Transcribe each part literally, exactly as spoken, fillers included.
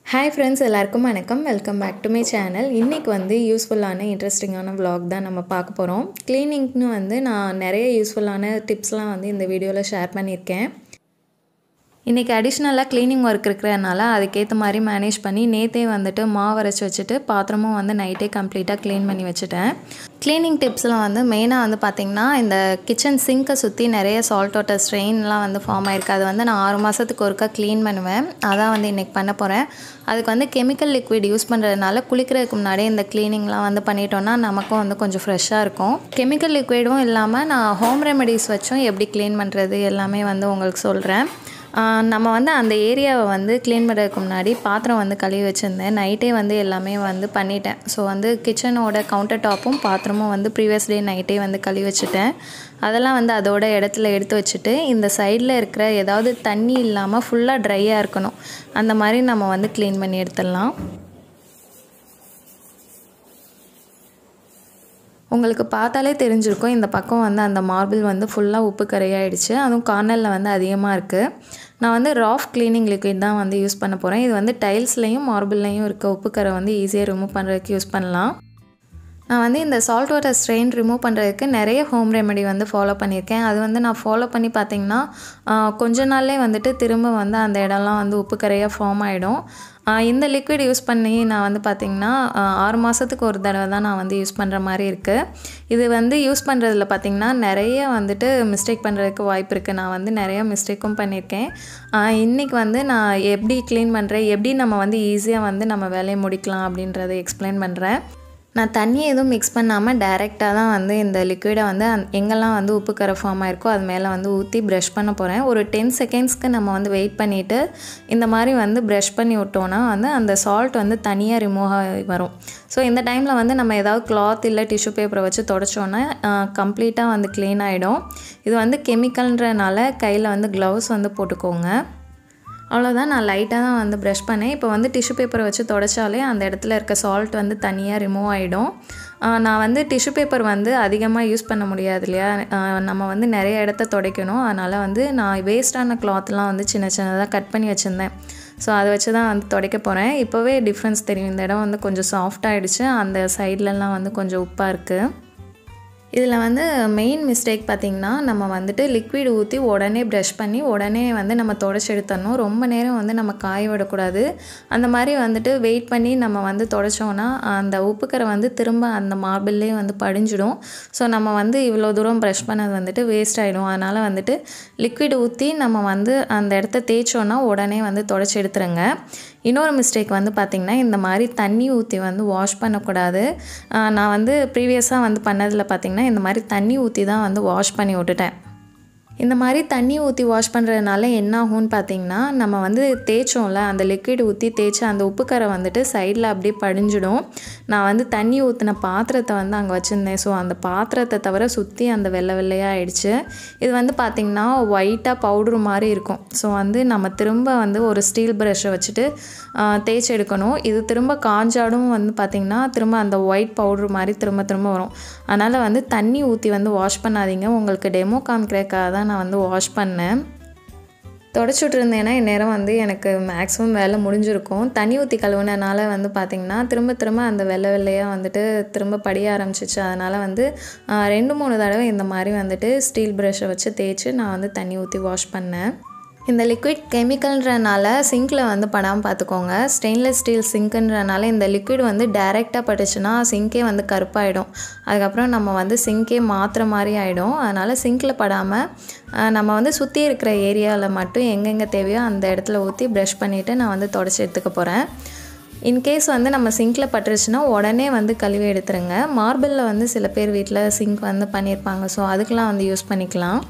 Hi friends, எல்லாருக்கும் வணக்கம். Welcome back to my channel. இன்னைக்கு வந்து யூஸ்ஃபுல்லான இன்ட்ரெஸ்டிங்கான vlog தான் நம்ம பார்க்க போறோம். க்ளீனிங்னு வந்து நான் நிறைய யூஸ்ஃபுல்லான டிப்ஸ்லாம் வந்து இந்த வீடியோல ஷேர் பண்ணியிருக்கேன். இன்னைக்கு அடிஷனலா க்ளீனிங் வர்க் இருக்கறனால அதுக்கேத்த மாதிரி மேனேஜ் பண்ணி நேத்தே வந்துட்டு மாவு அரைச்சு வச்சிட்டு பாத்திரமும் வந்து நைட்டே கம்ப்ளீட்டா க்ளீன் பண்ணி வச்சிட்டேன். க்ளீனிங் டிப்ஸ்லாம் வந்து மெயினா வந்து பாத்தீங்கன்னா இந்த கிச்சன் சிங்கை சுத்தி நிறைய சால்ட் வாட்டர் ஸ்ட்ரெயின்லாம் வந்து ஃபார்ம் ஆயிருக்கு. அது வந்து நான் ஆறு மாசத்துக்கு ஒருக்கா க்ளீன் பண்ணுவேன். அதான் வந்து இன்னைக்கு பண்ண போறேன். அதுக்கு வந்து கெமிக்கல் லிக்விட் யூஸ் பண்றதுனால குளிக்கிறதுக்கு முன்னாடி இந்த க்ளீனிங்லாம் வந்து பண்ணிட்டோம்னா நமக்கும் வந்து கொஞ்சம் ஃப்ரெஷ்ஷா இருக்கும். கெமிக்கல் லிக்விடும் இல்லாம நான் ஹோம் ரெமெடிஸ் வச்சும் எப்படி க்ளீன் பண்றது எல்லாமே வந்து உங்களுக்கு சொல்றேன். நம்ம வந்து அந்த ஏரியாவை வந்து க்ளீன் பண்ணுறதுக்கு முன்னாடி பாத்திரம் வந்து கழுவி வச்சுருந்தேன். நைட்டே வந்து எல்லாமே வந்து பண்ணிட்டேன். ஸோ வந்து கிச்சனோட கவுண்டர் டாப்பும் பாத்திரமும் வந்து ப்ரீவியஸ் டே நைட்டே வந்து கழுவி வச்சுட்டேன். அதெல்லாம் வந்து அதோட இடத்துல எடுத்து வச்சுட்டு இந்த சைடில் இருக்கிற ஏதாவது தண்ணி இல்லாமல் ஃபுல்லாக ட்ரையாக இருக்கணும். அந்த மாதிரி நம்ம வந்து க்ளீன் பண்ணி எடுத்துடலாம். உங்களுக்கு பார்த்தாலே தெரிஞ்சிருக்கும் இந்த பக்கம் வந்து அந்த மார்பிள் வந்து ஃபுல்லாக உப்பு கரையாயிடுச்சு. அதுவும் கார்னரில் வந்து அதிகமாக இருக்குது. நான் வந்து ராஃப் க்ளீனிங் லிக்விட் தான் வந்து யூஸ் பண்ண போகிறேன். இது வந்து டைல்ஸ்லேயும் மார்பிள்லேயும் இருக்க உப்பு கரை வந்து ஈஸியாக ரிமூவ் பண்ணுறதுக்கு யூஸ் பண்ணலாம். நான் வந்து இந்த சால்ட் வாட்டர் ஸ்ட்ரெயின் ரிமூவ் பண்ணுறதுக்கு நிறைய ஹோம் ரெமெடி வந்து ஃபாலோ பண்ணியிருக்கேன். அது வந்து நான் ஃபாலோ பண்ணி பார்த்திங்கன்னா கொஞ்ச நாள்லே வந்துட்டு திரும்ப வந்து அந்த இடம்லாம் வந்து உப்பு கரையாக ஃபார்ம் ஆகிடும். இந்த லிக்விட் யூஸ் பண்ணி நான் வந்து பார்த்திங்கன்னா ஆறு மாதத்துக்கு ஒரு தடவை தான் நான் வந்து யூஸ் பண்ணுற மாதிரி இருக்குது. இது வந்து யூஸ் பண்ணுறதுல பார்த்திங்கன்னா நிறைய வந்துட்டு மிஸ்டேக் பண்ணுறதுக்கு வாய்ப்பு இருக்குது. நான் வந்து நிறைய மிஸ்டேக்கும் பண்ணியிருக்கேன். இன்றைக்கி வந்து நான் எப்படி க்ளீன் பண்ணுறேன், எப்படி நம்ம வந்து ஈஸியாக வந்து நம்ம வேலையை முடிக்கலாம் அப்படின்றத எக்ஸ்பிளைன் பண்ணுறேன். நான் தண்ணி எதுவும் மிக்ஸ் பண்ணாமல் டைரெக்டாக தான் வந்து இந்த லிக்விடை வந்து அந் எங்கெல்லாம் வந்து உப்பு கரை ஃபார்ம் ஆகிருக்கோ அது மேலே வந்து ஊற்றி ப்ரஷ் பண்ண போகிறேன். ஒரு டென் செகண்ட்ஸ்க்கு நம்ம வந்து வெயிட் பண்ணிவிட்டு இந்த மாதிரி வந்து ப்ரஷ் பண்ணி விட்டோன்னா வந்து அந்த சால்ட் வந்து தனியாக ரிமூவ் ஆகி வரும். ஸோ இந்த டைமில் வந்து நம்ம ஏதாவது கிளாத் இல்லை டிஷ்யூ பேப்பரை வச்சு தொடச்சோன்னா கம்ப்ளீட்டாக வந்து க்ளீன் ஆகிடும். இது வந்து கெமிக்கல்ன்றனால கையில் வந்து க்ளவுஸ் வந்து போட்டுக்கோங்க. அவ்வளோதான். நான் லைட்டாக தான் வந்து ப்ரஷ் பண்ணேன். இப்போ வந்து டிஷ்யூ பேப்பரை வச்சு தொடச்சாலே அந்த இடத்துல இருக்க சால்ட் வந்து தனியாக ரிமூவ் ஆகிடும். நான் வந்து டிஷ்யூ பேப்பர் வந்து அதிகமாக யூஸ் பண்ண முடியாது இல்லையா, நம்ம வந்து நிறைய இடத்த துடைக்கணும். அதனால் வந்து நான் வேஸ்ட்டான கிளாத்லாம் வந்து சின்ன சின்னதாக கட் பண்ணி வச்சுருந்தேன். ஸோ அதை வச்சு தான் வந்து துடைக்க போகிறேன். இப்போவே டிஃப்ரென்ஸ் தெரியும். இந்த இடம் வந்து கொஞ்சம் சாஃப்டாகிடுச்சு. அந்த சைட்லலாம் வந்து கொஞ்சம் உப்பாக இருக்குது. இதில் வந்து மெயின் மிஸ்டேக் பார்த்திங்கன்னா நம்ம வந்துட்டு லிக்விட் ஊற்றி உடனே ப்ரஷ் பண்ணி உடனே வந்து நம்ம தொடச்சி எடுத்துடணும். ரொம்ப நேரம் வந்து நம்ம காய விடக்கூடாது. அந்த மாதிரி வந்துட்டு வெயிட் பண்ணி நம்ம வந்து தொடச்சோன்னா அந்த உப்புக்கரை வந்து திரும்ப அந்த மார்பிள்லேயே வந்து படிஞ்சிடும். ஸோ நம்ம வந்து இவ்வளோ தூரம் ப்ரஷ் பண்ணது வந்துட்டு வேஸ்ட் ஆகிடும். அதனால் வந்துட்டு லிக்விட் ஊற்றி நம்ம வந்து அந்த இடத்த தேய்ச்சோன்னா உடனே வந்து தொடச்சி எடுத்துருங்க. இன்னொரு மிஸ்டேக் வந்து பார்த்திங்கன்னா இந்த மாதிரி தண்ணி ஊற்றி வந்து வாஷ் பண்ணக்கூடாது. நான் வந்து ப்ரீவியஸாக வந்து பண்ணதில் பார்த்திங்கன்னா இந்த மாதிரி தண்ணி ஊற்றி தான் வந்து வாஷ் பண்ணி விட்டுட்டேன். இந்த மாதிரி தண்ணி ஊற்றி வாஷ் பண்ணுறதுனால என்ன ஆகும்னு பார்த்திங்கன்னா நம்ம வந்து தேய்ச்சோம்ல அந்த லிக்விட் ஊற்றி தேய்ச்சி அந்த உப்புக்கரை வந்துட்டு சைடில் அப்படியே படிஞ்சிடும். நான் வந்து தண்ணி ஊற்றின பாத்திரத்தை வந்து அங்கே வச்சுருந்தேன். ஸோ அந்த பாத்திரத்தை தவிர சுற்றி அந்த வெள்ளை வெள்ளையாக ஆயிடுச்சு. இது வந்து பார்த்திங்கன்னா ஒயிட்டாக பவுட்ரு மாதிரி இருக்கும். ஸோ வந்து நம்ம திரும்ப வந்து ஒரு ஸ்டீல் ப்ரஷ்ஷை வச்சுட்டு தேய்ச்சி எடுக்கணும். இது திரும்ப காஞ்சாடும் வந்து பார்த்திங்கன்னா திரும்ப அந்த ஒயிட் பவுட்ரு மாதிரி திரும்ப திரும்ப வரும். அதனால் வந்து தண்ணி ஊற்றி வந்து வாஷ் பண்ணாதீங்க. உங்களுக்கு டெமோ காமிக்கிறதுக்காக தான் நான் வந்து வாஷ் பண்ணேன். தொடச்சி விட்டுருந்தேன்னா இந்நேரம் வந்து எனக்கு மேக்ஸிமம் வேலை முடிஞ்சிருக்கும். தண்ணி ஊற்றி கழுவுனனால வந்து பார்த்திங்கன்னா திரும்ப திரும்ப அந்த வெள்ளை வெள்ளையாக வந்துட்டு திரும்ப படிய ஆரம்பிச்சிச்சு. அதனால் வந்து ரெண்டு மூணு தடவை இந்த மாதிரி வந்துட்டு ஸ்டீல் ப்ரஷ்ஷை வச்சு தேய்ச்சி நான் வந்து தண்ணி ஊற்றி வாஷ் பண்ணேன். இந்த லிக்விட் கெமிக்கல்ன்றனால சிங்கில் வந்து படாமல் பார்த்துக்கோங்க. ஸ்டெயின்லெஸ் ஸ்டீல் சிங்க்குன்றனால இந்த லிக்விட் வந்து டைரெக்டாக பட்டுச்சுன்னா சிங்கே வந்து கருப்பாயிடும். அதுக்கப்புறம் நம்ம வந்து சிங்கே மாற்றுற மாதிரி ஆகிடும். அதனால் சிங்கில் படாமல் நம்ம வந்து சுற்றி இருக்கிற ஏரியாவில் மட்டும் எங்கெங்கே தேவையோ அந்த இடத்துல ஊற்றி ப்ரஷ் பண்ணிவிட்டு நான் வந்து தொடச்சி எடுத்துக்க போகிறேன். இன்கேஸ் வந்து நம்ம சிங்கில் பட்டுருச்சுன்னா உடனே வந்து கழுவி எடுத்துருங்க. மார்பிளில் வந்து சில பேர் வீட்டில் சிங்க் வந்து பண்ணியிருப்பாங்க. ஸோ அதுக்கெலாம் வந்து யூஸ் பண்ணிக்கலாம்.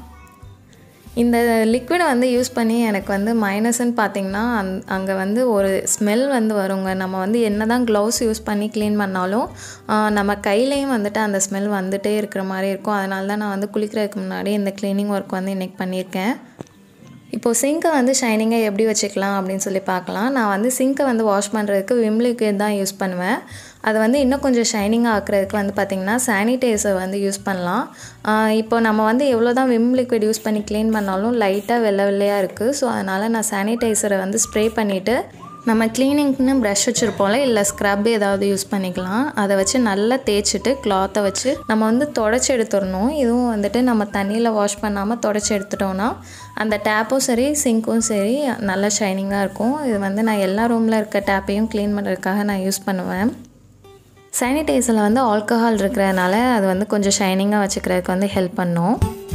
இந்த லிக்விடை வந்து யூஸ் பண்ணி எனக்கு வந்து மைனஸ்ன்னு பார்த்திங்கன்னா அந் அங்கே வந்து ஒரு ஸ்மெல் வந்து வருங்க. நம்ம வந்து என்ன தான் க்ளவுஸ் யூஸ் பண்ணி க்ளீன் பண்ணாலும் நம்ம கையிலையும் வந்துட்டு அந்த ஸ்மெல் வந்துகிட்டே இருக்கிற மாதிரி இருக்கும். அதனால தான் நான் வந்து குளிக்கிறதுக்கு முன்னாடி இந்த க்ளீனிங் ஒர்க் வந்து இன்றைக்கி பண்ணியிருக்கேன். இப்போது சிங்கை வந்து ஷைனிங்காக எப்படி வச்சுக்கலாம் அப்படின்னு சொல்லி பார்க்கலாம். நான் வந்து சிங்கை வந்து வாஷ் பண்ணுறதுக்கு விம் லிக்விட் தான் யூஸ் பண்ணுவேன். அது வந்து இன்னும் கொஞ்சம் ஷைனிங்காக ஆக்குறதுக்கு வந்து பார்த்திங்கன்னா சானிடைசர் வந்து யூஸ் பண்ணலாம். இப்போ நம்ம வந்து எவ்வளோ தான் விம் லிக்விட் யூஸ் பண்ணி க்ளீன் பண்ணாலும் லைட்டாக வெள்ளை வெள்ளையாக இருக்குது. ஸோ அதனால் நான் சானிடைசரை வந்து ஸ்ப்ரே பண்ணிவிட்டு நம்ம க்ளீனிங்க்குன்னு ப்ரஷ் வச்சுருப்போம்ல, இல்லை ஸ்க்ரப் ஏதாவது யூஸ் பண்ணிக்கலாம். அதை வச்சு நல்லா தேய்ச்சிட்டு கிளாத்தை வச்சு நம்ம வந்து தொடச்சி எடுத்துடணும். இதுவும் வந்துட்டு நம்ம தண்ணியில் வாஷ் பண்ணாமல் தொடச்சி எடுத்துட்டோன்னா அந்த டேப்பும் சரி சிங்க்கும் சரி நல்லா ஷைனிங்காக இருக்கும். இது வந்து நான் எல்லா ரூமில் இருக்க டேப்பையும் க்ளீன் பண்ணுறதுக்காக நான் யூஸ் பண்ணுவேன். சானிடைசரில் வந்து ஆல்கஹால் இருக்கிறதுனால அது வந்து கொஞ்சம் ஷைனிங்காக வச்சுக்கிறதுக்கு வந்து ஹெல்ப் பண்ணும்.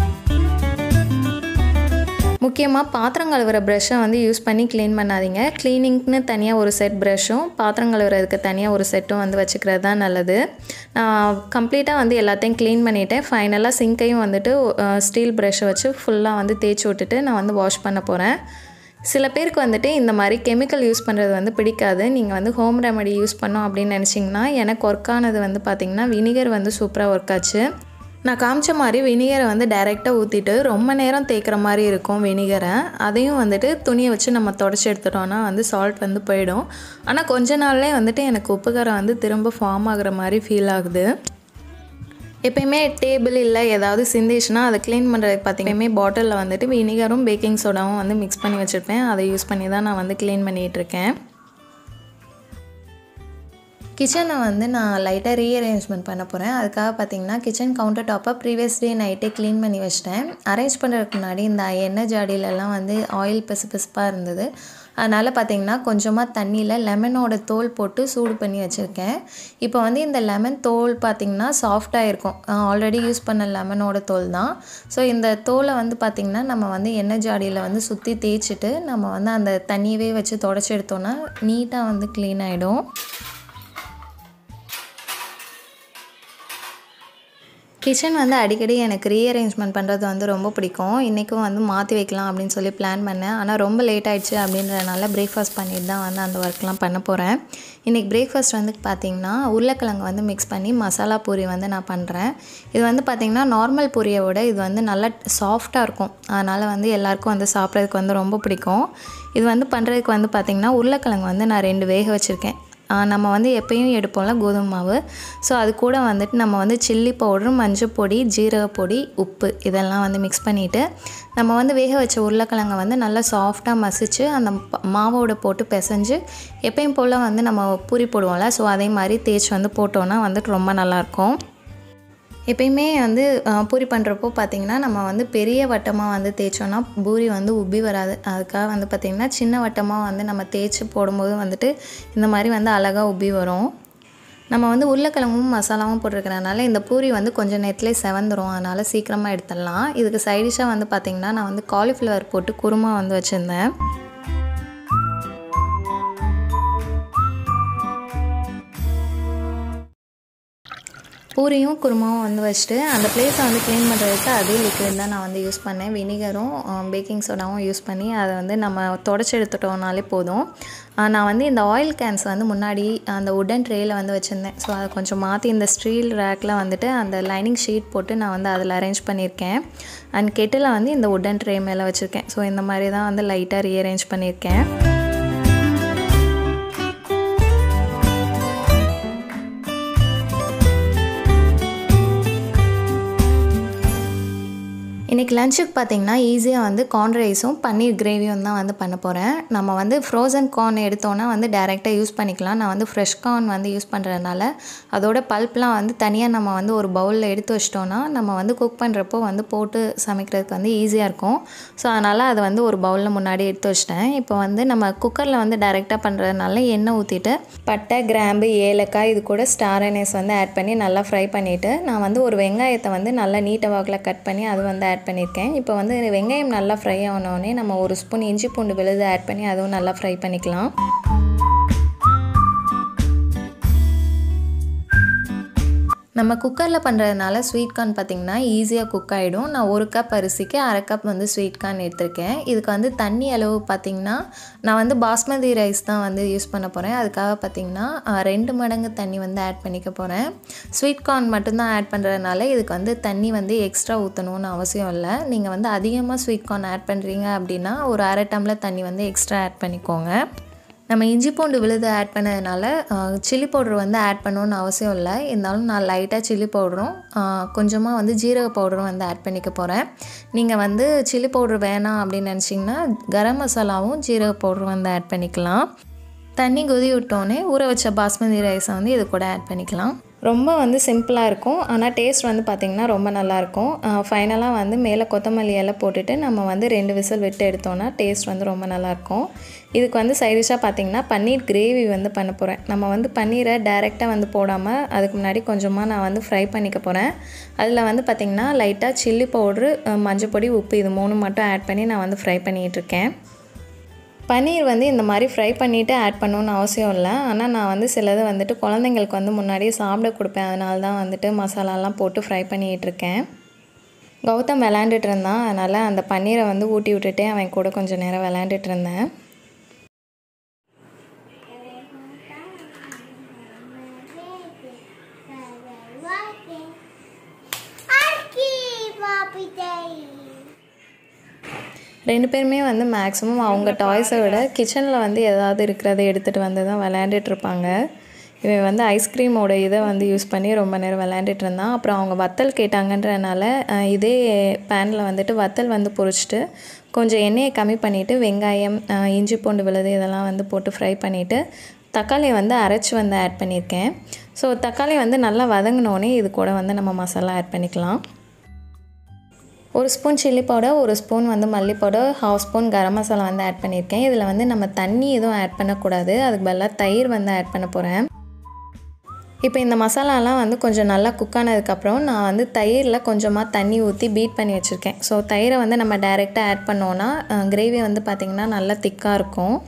முக்கியமாக பாத்திரம் கழுவுற ப்ரஷ்ஷை வந்து யூஸ் பண்ணி க்ளீன் பண்ணாதீங்க. க்ளீனிங்க்குன்னு தனியாக ஒரு செட் ப்ரஷ்ஷும் பாத்திரம் கழுவுறதுக்கு தனியாக ஒரு செட்டும் வந்து வச்சுக்கிறது தான் நல்லது. நான் கம்ப்ளீட்டாக வந்து எல்லாத்தையும் க்ளீன் பண்ணிவிட்டேன். ஃபைனலாக சிங்கையும் வந்துட்டு ஸ்டீல் ப்ரஷ்ஷை வச்சு ஃபுல்லாக வந்து தேய்ச்சி விட்டுட்டு நான் வந்து வாஷ் பண்ண போகிறேன். சில பேருக்கு வந்துட்டு இந்த மாதிரி கெமிக்கல் யூஸ் பண்ணுறது வந்து பிடிக்காது. நீங்கள் வந்து ஹோம் ரெமெடி யூஸ் பண்ணோம் அப்படின்னு நினச்சிங்கன்னா, எனக்கு ஒர்க் ஆனது வந்து பார்த்திங்கன்னா வினிகர் வந்து சூப்பராக ஒர்க் ஆச்சு. நான் காமிச்ச மாதிரி வினிகரை வந்து டைரெக்டாக ஊற்றிட்டு ரொம்ப நேரம் தேய்க்கிற மாதிரி இருக்கும் வினிகரை. அதையும் வந்துட்டு துணியை வச்சு நம்ம தொடச்சி எடுத்துட்டோன்னா வந்து சால்ட் வந்து போயிடும். ஆனால் கொஞ்ச நாள்லேயே வந்துட்டு எனக்கு உப்புக்காரம் வந்து திரும்ப ஃபார்ம் ஆகுற மாதிரி ஃபீல் ஆகுது. எப்பயுமே டேபிள் இல்லை ஏதாவது சிந்திச்சுன்னா அதை க்ளீன் பண்ணுறதுக்கு பார்த்திங்கமே பாட்டிலில் வந்துட்டு வினிகரும் பேக்கிங் சோடாவும் வந்து மிக்ஸ் பண்ணி வச்சுருப்பேன். அதை யூஸ் பண்ணி தான் நான் வந்து க்ளீன் பண்ணிகிட்ருக்கேன். கிச்சனை வந்து நான் லைட்டாக ரீஅரேஞ்ச்மெண்ட் பண்ண போகிறேன். அதுக்காக பார்த்திங்கன்னா கிச்சன் கவுண்டர் டாப்பை ப்ரீவியஸ் டே நைட்டே க்ளீன் பண்ணி வச்சிட்டேன். அரேஞ்ச் பண்ணுறதுக்கு முன்னாடி இந்த எண்ணெய் ஜாடியிலலாம் வந்து ஆயில் பிசு பிசுப்பாக இருந்தது. அதனால் பார்த்திங்கன்னா கொஞ்சமாக தண்ணியில் லெமனோட தோல் போட்டு சூடு பண்ணி வச்சுருக்கேன். இப்போ வந்து இந்த லெமன் தோல் பார்த்திங்கன்னா சாஃப்டாக இருக்கும். ஆல்ரெடி யூஸ் பண்ண லெமனோட தோல் தான். ஸோ இந்த தோலை வந்து பார்த்திங்கன்னா நம்ம வந்து எண்ணெய் ஜாடியில் வந்து சுற்றி தேய்ச்சிட்டு நம்ம வந்து அந்த தண்ணியவே வச்சு தொடச்சி எடுத்தோன்னா நீட்டாக வந்து க்ளீன் ஆகிடும். கிச்சன் வந்து அடிக்கடி எனக்கு ரீஅரேஞ்ச்மெண்ட் பண்ணுறது வந்து ரொம்ப பிடிக்கும். இன்றைக்கும் வந்து மாற்றி வைக்கலாம் அப்படின்னு சொல்லி பிளான் பண்ணேன். ஆனால் ரொம்ப லேட் ஆகிடுச்சு அப்படின்றதுனால பிரேக்ஃபாஸ்ட் பண்ணிட்டு தான் வந்து அந்த ஒர்க்லாம் பண்ண போகிறேன். இன்றைக்கி பிரேக்ஃபாஸ்ட் வந்து பார்த்திங்கன்னா உருளைக்கிழங்கு வந்து மிக்ஸ் பண்ணி மசாலா பூரி வந்து நான் பண்ணுறேன். இது வந்து பார்த்திங்கன்னா நார்மல் பூரியை விட இது வந்து நல்லா சாஃப்டாக இருக்கும். அதனால் வந்து எல்லாேருக்கும் வந்து சாப்பிட்றதுக்கு வந்து ரொம்ப பிடிக்கும். இது வந்து பண்ணுறதுக்கு வந்து பார்த்திங்கன்னா உருளைக்கிழங்கு வந்து நான் ரெண்டு வேக வச்சுருக்கேன். நம்ம வந்து எப்பயும் எடுப்போம்ல கோதுமை மாவு. ஸோ அது கூட வந்துட்டு நம்ம வந்து சில்லி பவுட்ரு, மஞ்சள் பொடி, ஜீரகப்பொடி, உப்பு இதெல்லாம் வந்து மிக்ஸ் பண்ணிவிட்டு நம்ம வந்து வேக வச்ச உருளைக்கிழங்கை வந்து நல்லா சாஃப்டாக மசிச்சு அந்த மாவோட போட்டு பிசைஞ்சு எப்பயும் போல் வந்து நம்ம பூரி போடுவோம்ல, ஸோ அதே மாதிரி தேய்ச்சி வந்து போட்டோன்னா வந்துட்டு ரொம்ப நல்லாயிருக்கும். எப்பயுமே வந்து பூரி பண்ணுறப்போ பார்த்திங்கன்னா நம்ம வந்து பெரிய வட்டமாக வந்து தேய்ச்சோன்னா பூரி வந்து உப்பி வராது. அதுக்காக வந்து பார்த்திங்கன்னா சின்ன வட்டமாக வந்து நம்ம தேய்ச்சி போடும்போது வந்துட்டு இந்த மாதிரி வந்து அழகாக உப்பி வரும். நம்ம வந்து உருளைக்கிழங்கும் மசாலாவும் போட்டிருக்கிறனால இந்த பூரி வந்து கொஞ்சம் நேரத்துலேயே செவந்துடும். அதனால் சீக்கிரமாக எடுத்துடலாம். இதுக்கு சைடிஷாக வந்து பார்த்திங்கன்னா நான் வந்து காலிஃப்ளவர் போட்டு குருமா வந்து வச்சுருந்தேன். பூரியும் குருமாவும் வந்து வச்சுட்டு அந்த பிளேஸை வந்து க்ளீன் பண்ணுறதுக்கு அதே லிக்விட் தான் நான் வந்து யூஸ் பண்ணேன். வினிகரும் பேக்கிங் சோடாவும் யூஸ் பண்ணி அதை வந்து நம்ம தொடச்சி எடுத்துட்டோம்னாலே போதும். நான் வந்து இந்த ஆயில் கேன்ஸ் வந்து முன்னாடி அந்த உட்டன் ட்ரேயில் வந்து வச்சுருந்தேன். ஸோ அதை கொஞ்சம் மாற்றி இந்த ஸ்டீல் ரேக்கில் வந்துட்டு அந்த லைனிங் ஷீட் போட்டு நான் வந்து அதில் அரேஞ்ச் பண்ணியிருக்கேன். அண்ட் கெட்டில் வந்து இந்த உட்டன் ட்ரே மேலே வச்சுருக்கேன். ஸோ இந்த மாதிரி தான் வந்து லைட்டாக ரீஅரேஞ்ச் பண்ணியிருக்கேன். இன்றைக்கி லஞ்சுக்கு பார்த்திங்கன்னா ஈஸியாக வந்து கார்ன் ரைஸும் பன்னீர் கிரேவியும் தான் வந்து பண்ண போகிறேன். நம்ம வந்து ஃப்ரோசன் கார்ன் எடுத்தோன்னா வந்து டைரெக்டாக யூஸ் பண்ணிக்கலாம். நான் வந்து ஃப்ரெஷ் கார்ன் வந்து யூஸ் பண்ணுறதுனால அதோட பல்ப்லாம் வந்து தனியாக நம்ம வந்து ஒரு பவுலில் எடுத்து வச்சிட்டோன்னா நம்ம வந்து குக் பண்ணுறப்போ வந்து போட்டு சமைக்கிறதுக்கு வந்து ஈஸியாக இருக்கும். ஸோ அதனால் அதை வந்து ஒரு பவுலில் முன்னாடி எடுத்து வச்சிட்டேன். இப்போ வந்து நம்ம குக்கரில் வந்து டைரெக்டாக பண்ணுறதுனால எண்ணெய் ஊற்றிட்டு பட்டை, கிராம்பு, ஏலக்காய் இது கூட ஸ்டார் அனீஸ் வந்து ஆட் பண்ணி நல்லா ஃப்ரை பண்ணிவிட்டு நான் வந்து ஒரு வெங்காயத்தை வந்து நல்லா நீட்ட வாக்கில் கட் பண்ணி அது வந்து ஆட் பண்ணியிருக்கேன். இப்போ வந்து வெங்காயம் நல்லா ஃப்ரை ஆனோடனே நம்ம ஒரு ஸ்பூன் இஞ்சி பூண்டு விழுது ஆட் பண்ணி அதுவும் நல்லா ஃப்ரை பண்ணிக்கலாம். நம்ம குக்கரில் பண்ணுறதுனால ஸ்வீட் கார்ன் பார்த்திங்கன்னா ஈஸியாக குக் ஆகிடும். நான் ஒரு கப் அரிசிக்கு அரை கப் வந்து ஸ்வீட் கார்ன் எடுத்திருக்கேன். இதுக்கு வந்து தண்ணி அளவு பார்த்திங்கன்னா நான் வந்து பாஸ்மதி ரைஸ் தான் வந்து யூஸ் பண்ண போகிறேன். அதுக்காக பார்த்திங்கன்னா ரெண்டு மடங்கு தண்ணி வந்து ஆட் பண்ணிக்க போகிறேன். ஸ்வீட் கார்ன் மட்டும்தான் ஆட் பண்ணுறதுனால இதுக்கு வந்து தண்ணி வந்து எக்ஸ்ட்ரா ஊற்றணும்னு அவசியம் இல்லை. நீங்கள் வந்து அதிகமாக ஸ்வீட் கார்ன் ஆட் பண்ணுறீங்க அப்படின்னா ஒரு அரை டம்ளர் தண்ணி வந்து எக்ஸ்ட்ரா ஆட் பண்ணிக்கோங்க. நம்ம இஞ்சி பூண்டு விழுது ஆட் பண்ணதுனால சில்லி பவுடர் வந்து ஆட் பண்ணணுன்னு அவசியம் இல்லை. இருந்தாலும் நான் லைட்டாக சில்லி பவுடரும் கொஞ்சமாக வந்து ஜீரக பவுடரும் வந்து ஆட் பண்ணிக்க போகிறேன். நீங்கள் வந்து சில்லி பவுடர் வேணாம் அப்படின்னு நினச்சிங்கன்னா கரம் மசாலாவும் ஜீரக பவுடரும் வந்து ஆட் பண்ணிக்கலாம். தண்ணி கொதி விட்டோன்னே ஊற வச்ச பாஸ்மதி ரைஸை வந்து இது கூட ஆட் பண்ணிக்கலாம். ரொம்ப வந்து சிம்பிளாக இருக்கும், ஆனால் டேஸ்ட் வந்து பார்த்திங்கன்னா ரொம்ப நல்லாயிருக்கும். ஃபைனலாக வந்து மேலே கொத்தமல்லி இலை போட்டுட்டு நம்ம வந்து ரெண்டு விசில் விட்டு எடுத்தோன்னா டேஸ்ட் வந்து ரொம்ப நல்லாயிருக்கும். இதுக்கு வந்து சைடிஷாக பார்த்திங்கன்னா பன்னீர் கிரேவி வந்து பண்ண போகிறேன். நம்ம வந்து பன்னீரை டைரெக்டாக வந்து போடாமல் அதுக்கு முன்னாடி கொஞ்சமாக நான் வந்து ஃப்ரை பண்ணிக்க போகிறேன். அதில் வந்து பார்த்திங்கன்னா லைட்டாக சில்லி பவுட்ரு, மஞ்சள் பொடி, உப்பு இது மூணு மட்டும் ஆட் பண்ணி நான் வந்து ஃப்ரை பண்ணிகிட்ருக்கேன். பன்னீர் வந்து இந்த மாதிரி ஃப்ரை பண்ணிவிட்டு ஆட் பண்ணணுன்னு அவசியம் இல்லை. ஆனால் நான் வந்து சிலது வந்துட்டு குழந்தைங்களுக்கு வந்து முன்னாடியே சாப்பிட கொடுப்பேன். அதனால தான் வந்துட்டு மசாலாலாம் போட்டு ஃப்ரை பண்ணிகிட்ருக்கேன். கௌதம் விளாண்டுட்டு இருந்தான், அதனால் அந்த பன்னீரை வந்து ஊட்டி விட்டுட்டே அவன் கூட கொஞ்சம் நேரம் விளாண்டுட்டு இருந்தேன். ரெண்டு பேருமே வந்து மேக்ஸிமம் அவங்க டாய்ஸை விட கிச்சனில் வந்து ஏதாவது இருக்கிறத எடுத்துகிட்டு வந்து தான் விளையாண்டுட்ருப்பாங்க. இவன் வந்து ஐஸ்கிரீமோட இதை வந்து யூஸ் பண்ணி ரொம்ப நேரம் விளையாண்டுட்டு இருந்தான். அப்புறம் அவங்க வத்தல் கேட்டாங்கன்றனால இதே பேனில் வந்துட்டு வத்தல் வந்து பொரிச்சிட்டு கொஞ்சம் எண்ணெயை கம்மி பண்ணிவிட்டு வெங்காயம், இஞ்சி பூண்டு விழுது இதெல்லாம் வந்து போட்டு ஃப்ரை பண்ணிவிட்டு தக்காளியை வந்து அரைச்சி வந்து ஆட் பண்ணியிருக்கேன். ஸோ தக்காளி வந்து நல்லா வதங்கினோடனே இது கூட வந்து நம்ம மசாலா ஆட் பண்ணிக்கலாம். ஒரு ஸ்பூன் சில்லி பவுடர், ஒரு ஸ்பூன் வந்து மல்லி powder, half spoon garam masala வந்து ஆட் பண்ணியிருக்கேன். இதில் வந்து நம்ம தண்ணி எதுவும் ஆட் பண்ணக்கூடாது, அதுக்கு பதிலாக தயிர் வந்து ஆட் பண்ண போகிறேன். இப்போ இந்த மசாலாலாம் வந்து கொஞ்சம் நல்லா குக் ஆனதுக்கப்புறம் நான் வந்து தயிரில் கொஞ்சமாக தண்ணி ஊற்றி பீட் பண்ணி வச்சுருக்கேன். ஸோ தயிரை வந்து நம்ம டைரெக்டாக ஆட் பண்ணோன்னா கிரேவி வந்து பார்த்திங்கன்னா நல்லா திக்காக இருக்கும்.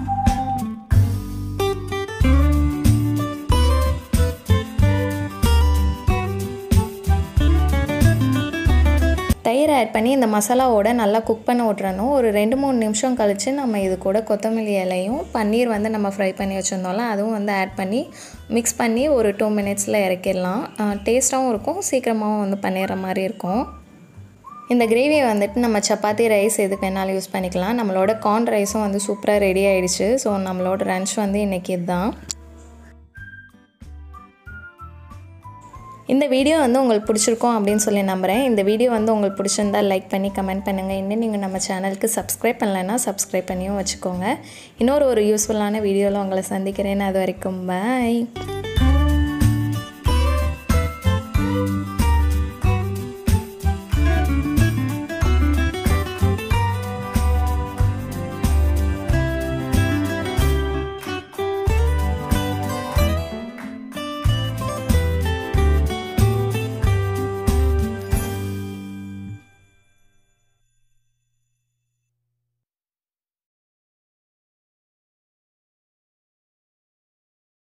தயிர் ஆட் பண்ணி இந்த மசாலாவோட நல்லா குக் பண்ண விட்றணும். ஒரு ரெண்டு மூணு நிமிஷம் கழித்து நம்ம இது கூட கொத்தமல்லி இலையும் பன்னீர் வந்து நம்ம ஃப்ரை பண்ணி வச்சுருந்தோம்ல அதுவும் வந்து ஆட் பண்ணி மிக்ஸ் பண்ணி ஒரு டூ மினிட்ஸில் இறக்கிடலாம். டேஸ்ட்டாகவும் இருக்கும், சீக்கிரமாகவும் வந்து பண்ணிடுற மாதிரி இருக்கும். இந்த கிரேவியை வந்துட்டு நம்ம சப்பாத்தி, ரைஸ் எதுக்கு வேணாலும் யூஸ் பண்ணிக்கலாம். நம்மளோட கார்ன் ரைஸும் வந்து சூப்பராக ரெடி ஆகிடுச்சு. ஸோ நம்மளோட லன்ச் வந்து இன்றைக்கி இதுதான். இந்த வீடியோ வந்து உங்களுக்கு பிடிச்சிருக்கும் அப்படின்னு சொல்லி நம்புகிறேன். இந்த வீடியோ வந்து உங்களுக்கு பிடிச்சிருந்தால் லைக் பண்ணி கமெண்ட் பண்ணுங்கள். இன்னும் நீங்கள் நம்ம சேனலுக்கு சப்ஸ்கிரைப் பண்ணலைன்னா சப்ஸ்கிரைப் பண்ணியும் வச்சுக்கோங்க. இன்னொரு ஒரு யூஸ்ஃபுல்லான வீடியோவில் உங்களை சந்திக்கிறேன். அது வரைக்கும் பாய்.